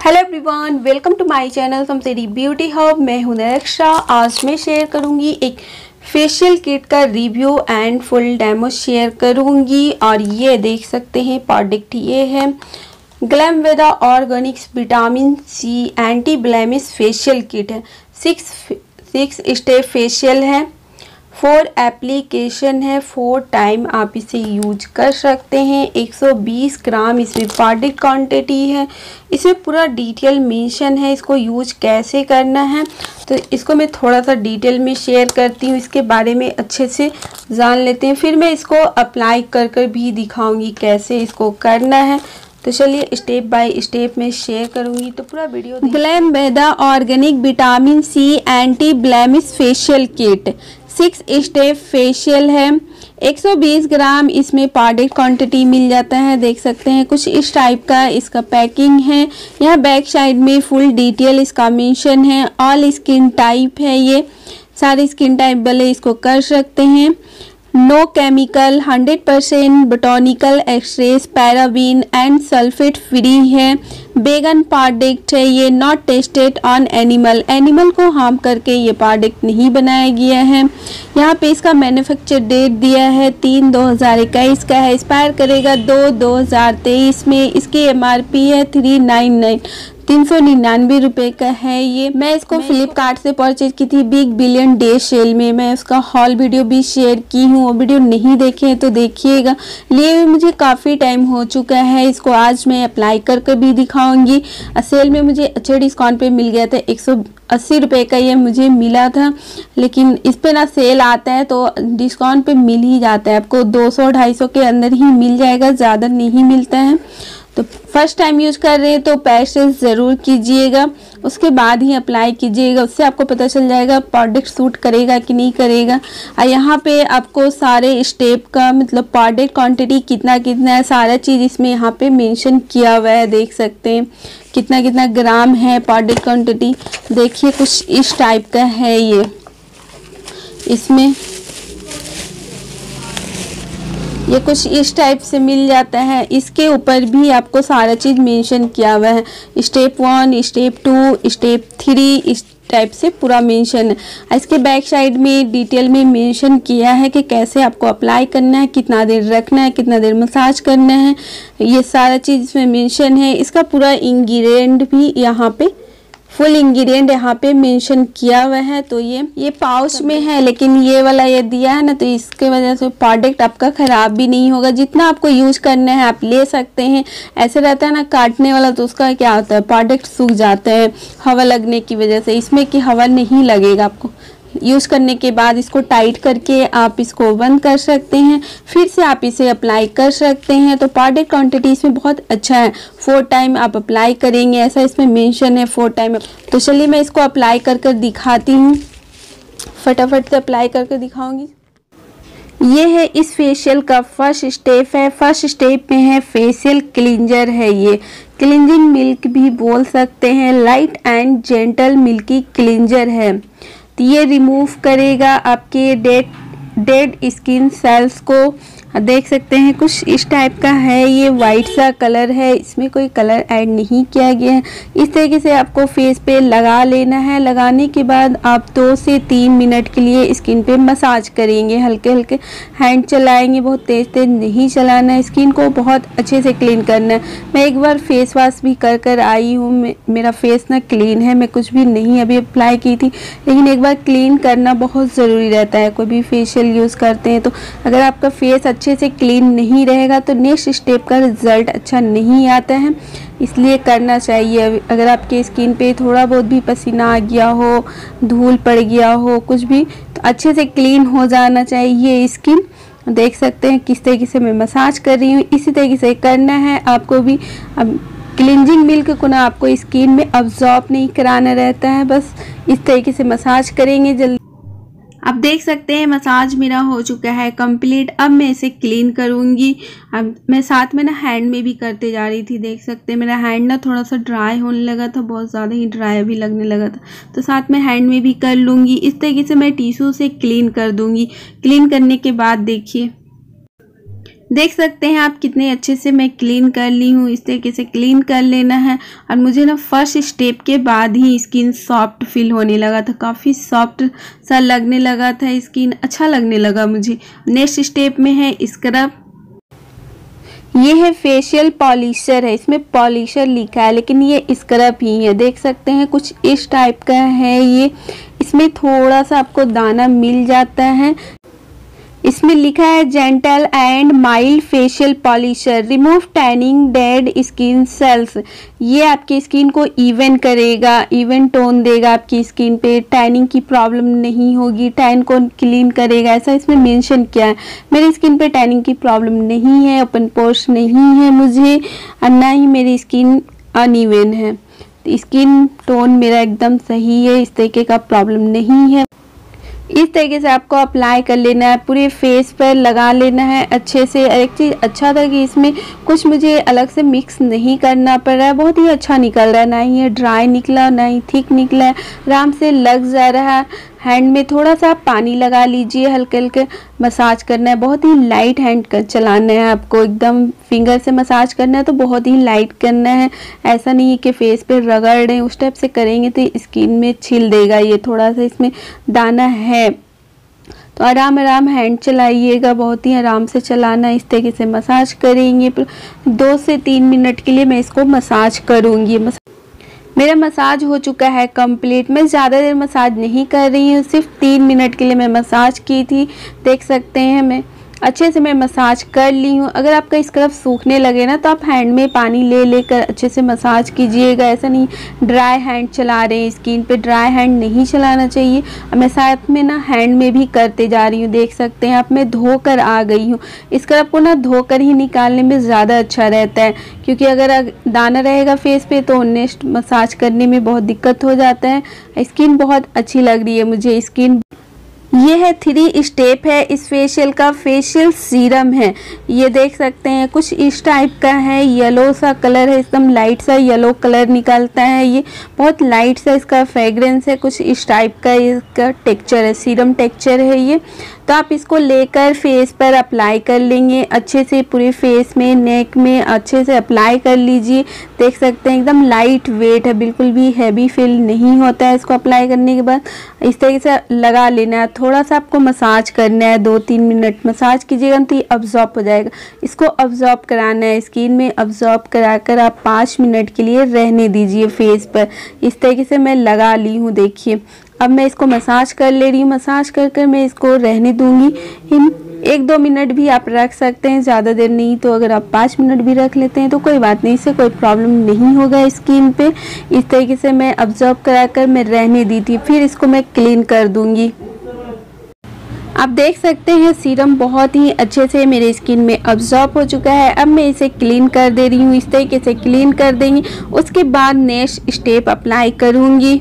Hello everyone, welcome to my channel समसेरी beauty hub. मैं हूं निरक्षा। आज मैं शेयर करूंगी एक फेशियल किट का review and full demo share करूंगी। और ये देख सकते हैं प्रोडक्ट ये है Glamveda organics vitamin C anti blemish facial kit है। 6 स्टेप फेशियल है, 4 एप्लीकेशन है, 4 टाइम आप इसे यूज कर सकते हैं। 120 ग्राम इसमें प्रोडक्ट क्वांटिटी है। इसमें पूरा डिटेल मेंशन है इसको यूज कैसे करना है, तो इसको मैं थोड़ा सा डिटेल में शेयर करती हूँ। इसके बारे में अच्छे से जान लेते हैं, फिर मैं इसको अप्लाई कर भी दिखाऊंगी कैसे इसको करना है। तो चलिए स्टेप बाय स्टेप में शेयर करूंगी, तो पूरा video. Glamveda organic vitamin C anti blemish facial kit 6 step facial है। 120 ग्राम इसमें प्रोडक्ट क्वांटिटी मिल जाता है। देख सकते हैं कुछ इस टाइप का इसका पैकिंग है। यहाँ बैक साइड में फुल डिटेल इसका मेंशन है। ऑल स्किन टाइप है, ये सारे स्किन टाइप वाले इसको कर सकते हैं। No chemical, 100% botanical extract, paraben and sulphate free है। वेगन प्रोडक्ट है ये, नॉट टेस्टेड ऑन एनिमल को हार्म करके ये प्रोडक्ट नहीं बनाया गया है। यहाँ पे इसका मैन्युफैक्चर डेट दिया है 3/2021 का है। एक्सपायर करेगा 2/2023 में। इसकी MRP है 399 रुपये का है ये। मैं इसको फ्लिपकार्ट से परचेज की थी बिग बिलियन डे सेल में। मैं उसका हॉल वीडियो भी शेयर की हूँ, वो वीडियो नहीं देखे हैं तो देखिएगा। लिए हुए मुझे काफ़ी टाइम हो चुका है। इसको आज मैं अप्लाई कर भी दिखाऊंगी। सेल में मुझे अच्छे डिस्काउंट पे मिल गया था। 180 रुपये का ये मुझे मिला था, लेकिन इस पे ना सेल आता है तो डिस्काउंट पे मिल ही जाता है। आपको 200-250 के अंदर ही मिल जाएगा, ज़्यादा नहीं मिलता है। तो फर्स्ट टाइम यूज कर रहे हैं तो पैचेस ज़रूर कीजिएगा, उसके बाद ही अप्लाई कीजिएगा। उससे आपको पता चल जाएगा प्रोडक्ट सूट करेगा कि नहीं करेगा। और यहाँ पे आपको सारे स्टेप का मतलब प्रोडक्ट क्वांटिटी कितना है सारा चीज़ इसमें यहाँ पे मेंशन किया हुआ है। देख सकते हैं कितना ग्राम है प्रोडक्ट क्वांटिटी। देखिए कुछ इस टाइप का है ये। इसमें ये कुछ इस टाइप से मिल जाता है। इसके ऊपर भी आपको सारा चीज़ मेंशन किया हुआ है। स्टेप 1, स्टेप 2, स्टेप 3 इस टाइप से पूरा मेंशन है। इसके बैक साइड में डिटेल में मेंशन किया है कि कैसे आपको अप्लाई करना है, कितना देर रखना है, कितना देर मसाज करना है। ये सारा चीज़ इसमें मेंशन है। इसका पूरा इंग्रेडिएंट भी यहाँ पे फुल इंग्रेडिएंट यहाँ पे मेंशन किया हुआ है। तो ये पाउच में है, लेकिन ये वाला ये दिया है ना, तो इसके वजह से प्रोडक्ट आपका ख़राब भी नहीं होगा। जितना आपको यूज करना है आप ले सकते हैं। ऐसे रहता है ना काटने वाला, तो उसका क्या होता है प्रोडक्ट सूख जाता है हवा लगने की वजह से। इसमें कि हवा नहीं लगेगा आपको। यूज़ करने के बाद इसको टाइट करके आप इसको बंद कर सकते हैं, फिर से आप इसे अप्लाई कर सकते हैं। तो प्रोडक्ट क्वांटिटी इसमें बहुत अच्छा है। 4 टाइम आप अप्लाई करेंगे ऐसा इसमें मेंशन है, 4 टाइम। तो चलिए मैं इसको अप्लाई कर दिखाती हूँ, फटाफट से अप्लाई करके दिखाऊंगी। ये है इस फेशियल का फर्स्ट स्टेप है। फर्स्ट स्टेप में है फेशियल क्लींजर है ये। क्लींजिंग मिल्क भी बोल सकते हैं। Light and gentle milky cleanser है। तो ये रिमूव करेगा आपके डेड स्किन सेल्स को। देख सकते हैं कुछ इस टाइप का है ये। वाइट सा कलर है, इसमें कोई कलर ऐड नहीं किया गया है। इस तरीके से आपको फेस पे लगा लेना है। लगाने के बाद आप 2 से 3 मिनट के लिए स्किन पे मसाज करेंगे। हल्के हल्के हैंड चलाएंगे, बहुत तेज नहीं चलाना है। स्किन को बहुत अच्छे से क्लीन करना है। मैं एक बार फेस वॉश भी कर आई हूँ। मेरा फेस ना क्लीन है, मैं कुछ भी नहीं अभी अप्लाई की थी, लेकिन एक बार क्लीन करना बहुत ज़रूरी रहता है। कोई भी फेशियल यूज़ करते हैं तो अगर आपका फेस अच्छे से क्लीन नहीं रहेगा तो नेक्स्ट स्टेप का रिजल्ट अच्छा नहीं आता है, इसलिए करना चाहिए। अगर आपके स्किन पे थोड़ा बहुत भी पसीना आ गया हो, धूल पड़ गया हो, कुछ भी, तो अच्छे से क्लीन हो जाना चाहिए स्किन। देख सकते हैं किस तरीके से मैं मसाज कर रही हूँ, इसी तरीके से करना है आपको भी। अब क्लींजिंग मिल्क को ना आपको स्किन में अब्जॉर्ब नहीं कराना रहता है, बस इस तरीके से मसाज करेंगे जल्दी। आप देख सकते हैं मसाज मेरा हो चुका है कंप्लीट। अब मैं इसे क्लीन करूँगी। अब मैं साथ में ना हैंड में भी करते जा रही थी। देख सकते हैं मेरा हैंड ना थोड़ा सा ड्राई होने लगा था, बहुत ज़्यादा ही ड्राई भी लगने लगा था, तो साथ में हैंड में भी कर लूँगी। इस तरीके से मैं टिश्यू से क्लीन कर दूँगी। क्लीन करने के बाद देखिए देख सकते हैं आप कितने अच्छे से मैं क्लीन कर ली हूँ। इस तरीके से क्लीन कर लेना है। और मुझे ना फर्स्ट स्टेप के बाद ही स्किन सॉफ्ट फील होने लगा था, काफ़ी सॉफ्ट सा लगने लगा था स्किन, अच्छा लगने लगा मुझे। नेक्स्ट स्टेप में है स्क्रब। ये है फेशियल पॉलिशर है, इसमें पॉलिशर लिखा है लेकिन ये स्क्रब ही है। देख सकते हैं कुछ इस टाइप का है ये। इसमें थोड़ा सा आपको दाना मिल जाता है। इसमें लिखा है gentle and mild facial polisher, remove tanning dead skin cells. ये आपकी स्किन को इवन करेगा, इवन टोन देगा आपकी स्किन पे, टैनिंग की प्रॉब्लम नहीं होगी, टैन को क्लीन करेगा, ऐसा इसमें मेंशन किया है। मेरी स्किन पे टैनिंग की प्रॉब्लम नहीं है, ओपन पोर्स नहीं है मुझे, और ना ही मेरी स्किन अनइवन है। स्किन टोन मेरा एकदम सही है, इस तरीके का प्रॉब्लम नहीं है। इस तरीके से आपको अप्लाई कर लेना है, पूरे फेस पर लगा लेना है अच्छे से। एक चीज़ अच्छा था कि इसमें कुछ मुझे अलग से मिक्स नहीं करना पड़ रहा है, बहुत ही अच्छा निकल रहा है, ना ही ये ड्राई निकला ना ही थिक निकला है, आराम से लग जा रहा है। हैंड में थोड़ा सा पानी लगा लीजिए, हल्के हल्के मसाज करना है, बहुत ही लाइट हैंड चलाना है आपको, एकदम फिंगर से मसाज करना है तो बहुत ही लाइट करना है। ऐसा नहीं है कि फेस पे रगड़ रहे हैं, उस टाइप से करेंगे तो स्किन में छिल देगा। ये थोड़ा सा इसमें दाना है तो आराम आराम हैंड चलाइएगा, बहुत ही आराम से चलाना। इस तरीके से मसाज करेंगे। 2 से 3 मिनट के लिए मैं इसको मसाज करूँगी। मेरा मसाज हो चुका है कंप्लीट। मैं ज़्यादा देर मसाज नहीं कर रही हूँ, सिर्फ 3 मिनट के लिए मैं मसाज की थी। देख सकते हैं मैं अच्छे से मैं मसाज कर ली हूँ। अगर आपका स्क्रब सूखने लगे ना तो आप हैंड में पानी ले लेकर अच्छे से मसाज कीजिएगा। ऐसा नहीं ड्राई हैंड चला रहे हैं स्किन पे, ड्राई हैंड नहीं चलाना चाहिए। मैं साथ में ना हैंड में भी करते जा रही हूँ। देख सकते हैं आप, मैं धोकर आ गई हूँ। स्क्रब को ना धोकर ही निकालने में ज़्यादा अच्छा रहता है, क्योंकि अगर दाना रहेगा फेस पे तो नेक्स्ट मसाज करने में बहुत दिक्कत हो जाता है। स्किन बहुत अच्छी लग रही है मुझे। स्किन ये है 3 स्टेप है इस फेशियल का, फेशियल सीरम है। ये देख सकते हैं कुछ इस टाइप का है, येलो सा कलर है, एकदम लाइट सा येलो कलर निकलता है। ये बहुत लाइट सा इसका फ्रेग्रेंस है, कुछ इस टाइप का इसका टेक्सचर है, सीरम टेक्सचर है ये। तो आप इसको लेकर फेस पर अप्लाई कर लेंगे अच्छे से, पूरे फेस में, नेक में अच्छे से अप्लाई कर लीजिए। देख सकते हैं एकदम लाइट वेट है, बिल्कुल भी हैवी फील नहीं होता है। इसको अप्लाई करने के बाद इस तरीके से लगा लेना है। थोड़ा सा आपको मसाज करना है, 2-3 मिनट मसाज कीजिएगा तो ये अब्जॉर्ब हो जाएगा। इसको अब्जॉर्ब कराना है स्किन में, अब्जॉर्ब कराकर आप 5 मिनट के लिए रहने दीजिए फेस पर। इस तरीके से मैं लगा ली हूँ, देखिए। अब मैं इसको मसाज कर ले रही हूँ। मसाज कर मैं इसको रहने दूंगी। 1-2 मिनट भी आप रख सकते हैं, ज़्यादा देर नहीं। तो अगर आप 5 मिनट भी रख लेते हैं तो कोई बात नहीं, इससे कोई प्रॉब्लम नहीं होगा स्किन पे। इस तरीके से मैं ऑब्जर्व कराकर मैं रहने दी थी, फिर इसको मैं क्लीन कर दूंगी। आप देख सकते हैं सीरम बहुत ही अच्छे से मेरे स्किन में अब्जॉर्ब हो चुका है। अब मैं इसे क्लीन कर दे रही हूँ। इस तरीके से क्लीन कर देंगे, उसके बाद नेक्स्ट स्टेप अप्लाई करूँगी।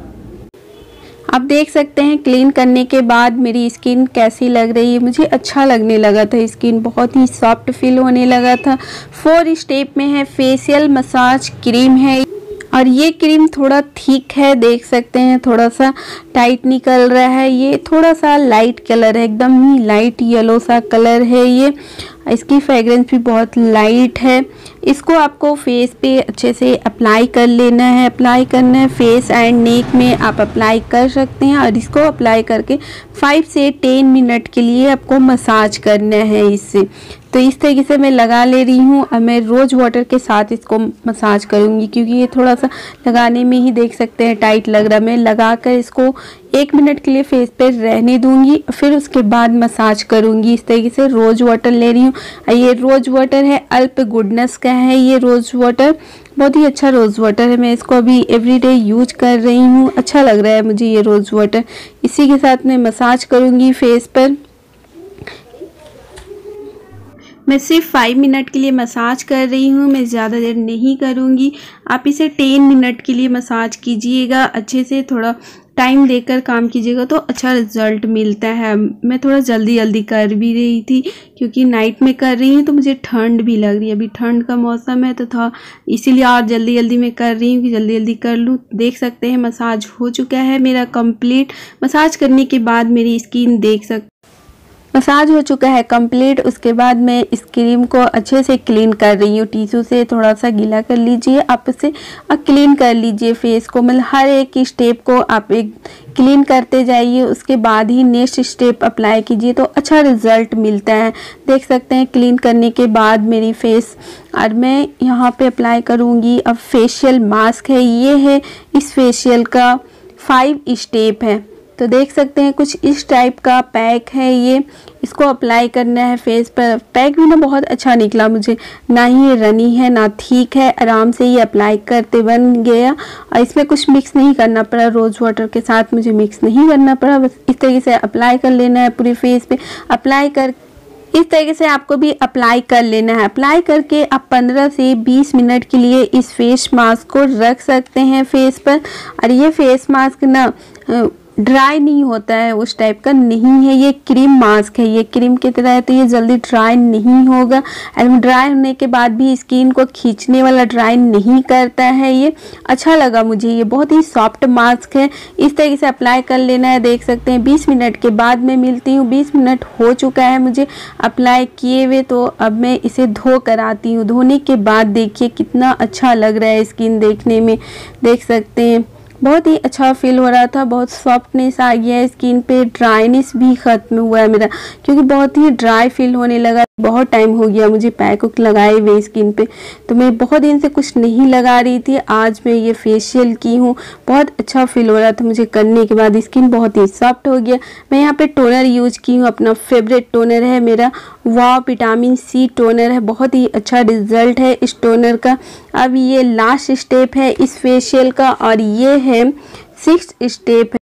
आप देख सकते हैं क्लीन करने के बाद मेरी स्किन कैसी लग रही है। मुझे अच्छा लगने लगा था, स्किन बहुत ही सॉफ्ट फील होने लगा था। 4 स्टेप में है, फेशियल मसाज क्रीम है और ये क्रीम थोड़ा थिक है, देख सकते हैं थोड़ा सा टाइट निकल रहा है। ये थोड़ा सा लाइट कलर है, एकदम ही लाइट येलो सा कलर है ये। इसकी फ्रेग्रेंस भी बहुत लाइट है। इसको आपको फेस पे अच्छे से अप्लाई कर लेना है। अप्लाई करना है फेस एंड नेक में आप अप्लाई कर सकते हैं, और इसको अप्लाई करके 5 से 10 मिनट के लिए आपको मसाज करना है इससे। तो इस तरीके से मैं लगा ले रही हूँ। अब मैं रोज वाटर के साथ इसको मसाज करूँगी, क्योंकि ये थोड़ा सा लगाने में ही देख सकते हैं टाइट लग रहा है। मैं लगाकर इसको 1 मिनट के लिए फेस पे रहने दूंगी, फिर उसके बाद मसाज करूंगी। इस तरीके से रोज वाटर ले रही हूँ। ये रोज वाटर है, अल्प गुडनेस का है ये रोज वाटर, बहुत ही अच्छा रोज वाटर है। मैं इसको अभी एवरीडे यूज कर रही हूँ, अच्छा लग रहा है मुझे ये रोज वाटर। इसी के साथ मैं मसाज करूंगी फेस पर। मैं सिर्फ 5 मिनट के लिए मसाज कर रही हूँ, मैं ज़्यादा देर नहीं करूँगी। आप इसे 10 मिनट के लिए मसाज कीजिएगा, अच्छे से थोड़ा टाइम देकर काम कीजिएगा तो अच्छा रिजल्ट मिलता है। मैं थोड़ा जल्दी कर भी रही थी, क्योंकि नाइट में कर रही हूँ तो मुझे ठंड भी लग रही है। अभी ठंड का मौसम है तो था, इसीलिए और जल्दी मैं कर रही हूँ कि जल्दी कर लूँ। देख सकते हैं मसाज हो चुका है मेरा कंप्लीट। मसाज करने के बाद मेरी स्किन देख सकते मसाज हो चुका है कंप्लीट। उसके बाद मैं इस क्रीम को अच्छे से क्लीन कर रही हूँ। टिश्यू से थोड़ा सा गीला कर लीजिए, आप इसे क्लीन कर लीजिए फेस को, मतलब हर एक स्टेप को आप एक क्लीन करते जाइए। उसके बाद ही नेक्स्ट स्टेप अप्लाई कीजिए तो अच्छा रिजल्ट मिलता है। देख सकते हैं क्लीन करने के बाद मेरी फेस, और मैं यहाँ पे अप्लाई करूँगी। अब फेशियल मास्क है, ये है इस फेशियल का 5 स्टेप है। तो देख सकते हैं कुछ इस टाइप का पैक है ये, इसको अप्लाई करना है फेस पर। पैक भी ना बहुत अच्छा निकला मुझे, ना ही ये रनी है ना ठीक है, आराम से ये अप्लाई करते बन गया। और इसमें कुछ मिक्स नहीं करना पड़ा, रोज़ वाटर के साथ मुझे मिक्स नहीं करना पड़ा, बस इस तरीके से अप्लाई कर लेना है पूरे फेस पे। अप्लाई कर इस तरीके से आपको भी अप्लाई कर लेना है। अप्लाई करके आप 15 से 20 मिनट के लिए इस फेस मास्क को रख सकते हैं फेस पर। और ये फेस मास्क ना ड्राई नहीं होता है, उस टाइप का नहीं है, ये क्रीम मास्क है, ये क्रीम की तरह है, तो ये जल्दी ड्राई नहीं होगा। एंड ड्राई होने के बाद भी स्किन को खींचने वाला ड्राई नहीं करता है। ये अच्छा लगा मुझे, ये बहुत ही सॉफ्ट मास्क है। इस तरीके से अप्लाई कर लेना है। देख सकते हैं 20 मिनट के बाद मैं मिलती हूँ। 20 मिनट हो चुका है मुझे अप्लाई किए हुए, तो अब मैं इसे धो कर आती हूँ। धोने के बाद देखिए कितना अच्छा लग रहा है स्किन देखने में, देख सकते हैं बहुत ही अच्छा फील हो रहा था, बहुत सॉफ्टनेस आ गया है स्किन पे, ड्राइनेस भी ख़त्म हुआ है मेरा, क्योंकि बहुत ही ड्राई फील होने लगा। बहुत टाइम हो गया मुझे पैक लगाए हुए स्किन पे, तो मैं बहुत दिन से कुछ नहीं लगा रही थी। आज मैं ये फेशियल की हूँ, बहुत अच्छा फील हो रहा था मुझे करने के बाद, स्किन बहुत ही सॉफ्ट हो गया। मैं यहाँ पे टोनर यूज की हूँ, अपना फेवरेट टोनर है मेरा, वाव विटामिन सी टोनर है, बहुत ही अच्छा रिजल्ट है इस टोनर का। अब ये लास्ट स्टेप है इस फेशियल का, और ये है 6th स्टेप है।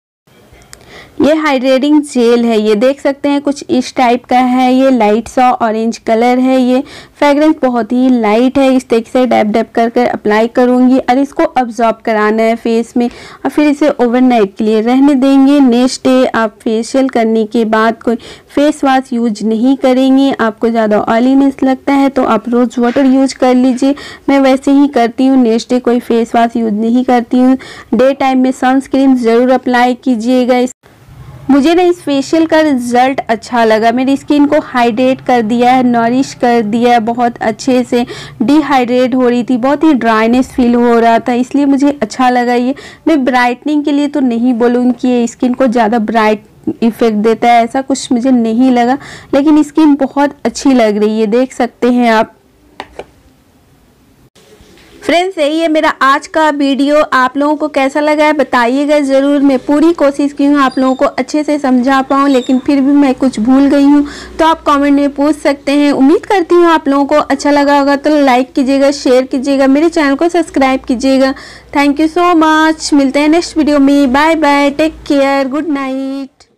ये हाइड्रेटिंग जेल है, ये देख सकते हैं कुछ इस टाइप का है, ये लाइट सा ऑरेंज कलर है। ये फ्रेग्रेंस बहुत ही लाइट है। इस तरीके से डैप डैप कर कर अप्लाई करूंगी और इसको अब्जॉर्ब कराना है फेस में, और फिर इसे ओवरनाइट के लिए रहने देंगे। नेक्स्ट डे आप फेशियल करने के बाद कोई फेस वॉश यूज नहीं करेंगे। आपको ज़्यादा ऑयलीनेस लगता है तो आप रोज़ वाटर यूज कर लीजिए, मैं वैसे ही करती हूँ। नेक्स्ट डे कोई फेस वॉश यूज नहीं करती हूँ। डे टाइम में सनस्क्रीन ज़रूर अप्लाई कीजिएगा। मुझे ना इस फेशियल का रिजल्ट अच्छा लगा, मेरी स्किन को हाइड्रेट कर दिया है, नॉरिश कर दिया है बहुत अच्छे से। डिहाइड्रेट हो रही थी, बहुत ही ड्राइनेस फील हो रहा था, इसलिए मुझे अच्छा लगा ये। मैं ब्राइटनिंग के लिए तो नहीं बोलूँगी कि ये स्किन को ज़्यादा ब्राइट इफेक्ट देता है, ऐसा कुछ मुझे नहीं लगा, लेकिन स्किन बहुत अच्छी लग रही है, देख सकते हैं आप। फ्रेंड्स यही है मेरा आज का वीडियो, आप लोगों को कैसा लगा है बताइएगा ज़रूर। मैं पूरी कोशिश की हूँ आप लोगों को अच्छे से समझा पाऊँ, लेकिन फिर भी मैं कुछ भूल गई हूँ तो आप कमेंट में पूछ सकते हैं। उम्मीद करती हूँ आप लोगों को अच्छा लगा होगा, तो लाइक कीजिएगा, शेयर कीजिएगा, मेरे चैनल को सब्सक्राइब कीजिएगा। थैंक यू सो मच, मिलते हैं नेक्स्ट वीडियो में। Bye bye, take care, good night.